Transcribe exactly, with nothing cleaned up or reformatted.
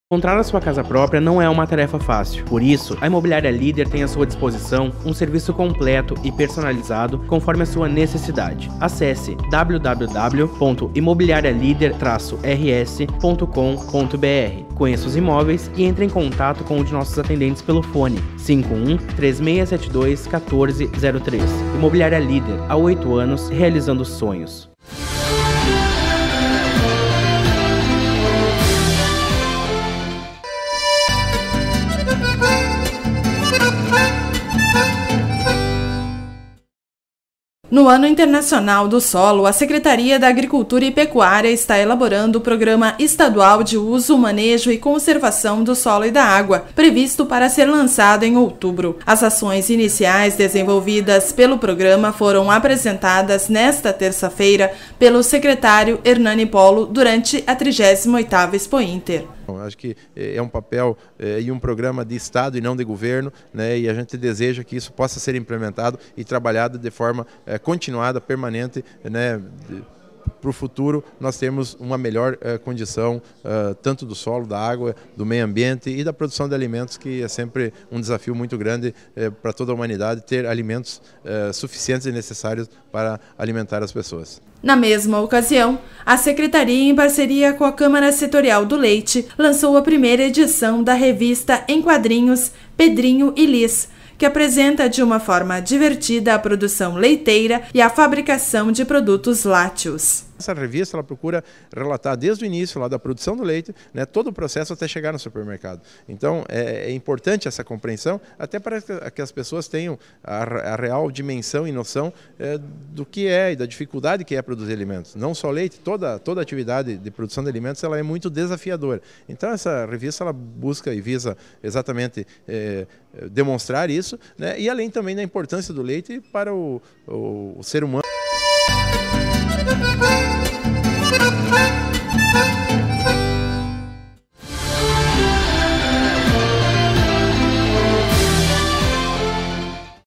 Encontrar a sua casa própria não é uma tarefa fácil. Por isso, a Imobiliária Líder tem à sua disposição um serviço completo e personalizado conforme a sua necessidade. Acesse w w w ponto imobiliaria líder traço r s ponto com ponto b r. Conheça os imóveis e entre em contato com um de nossos atendentes pelo fone cinco um, três seis sete dois, um quatro zero três. Imobiliária Líder, há oito anos, realizando sonhos. No Ano Internacional do Solo, a Secretaria da Agricultura e Pecuária está elaborando o Programa Estadual de Uso, Manejo e Conservação do Solo e da Água, previsto para ser lançado em outubro. As ações iniciais desenvolvidas pelo programa foram apresentadas nesta terça-feira pelo secretário Hernani Polo durante a trigésima oitava Expo Inter. Acho que é um papel é, e um programa de Estado e não de governo, né, e a gente deseja que isso possa ser implementado e trabalhado de forma é, continuada, permanente, né, para o futuro nós temos uma melhor uh, condição uh, tanto do solo, da água, do meio ambiente e da produção de alimentos, que é sempre um desafio muito grande uh, para toda a humanidade, ter alimentos uh, suficientes e necessários para alimentar as pessoas. Na mesma ocasião, a Secretaria, em parceria com a Câmara Setorial do Leite, lançou a primeira edição da revista em quadrinhos Pedrinho e Liz, que apresenta de uma forma divertida a produção leiteira e a fabricação de produtos lácteos. Essa revista ela procura relatar desde o início lá da produção do leite, né, todo o processo até chegar no supermercado. Então é, é importante essa compreensão, até para que as pessoas tenham a, a real dimensão e noção é, do que é e da dificuldade que é produzir alimentos. Não só leite, toda, toda atividade de produção de alimentos ela é muito desafiadora. Então essa revista ela busca e visa exatamente é, demonstrar isso, né, e além também da importância do leite para o, o, o ser humano.